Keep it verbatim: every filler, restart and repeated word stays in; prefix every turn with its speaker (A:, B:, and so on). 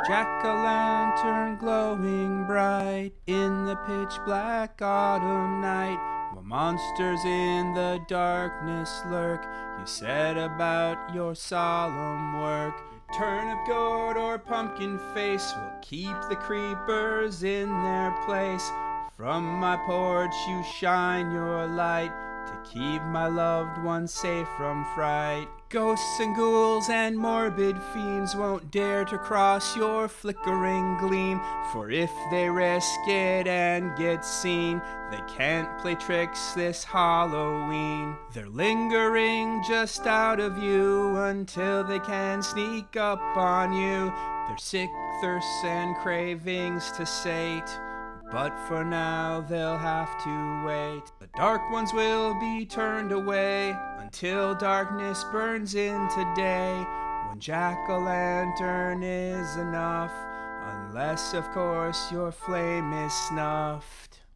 A: Jack-o'-lantern glowing bright in the pitch-black autumn night, while monsters in the darkness lurk, you set about your solemn work. Turnip gourd or pumpkin face will keep the creepers in their place. From my porch you shine your light to keep my loved ones safe from fright. Ghosts and ghouls and morbid fiends won't dare to cross your flickering gleam, for if they risk it and get seen, they can't play tricks this Halloween. They're lingering just out of view until they can sneak up on you, their sick thirsts and cravings to sate. But for now they'll have to wait. The dark ones will be turned away until darkness burns into day, when jack-o'-lantern is enough, unless of course your flame is snuffed.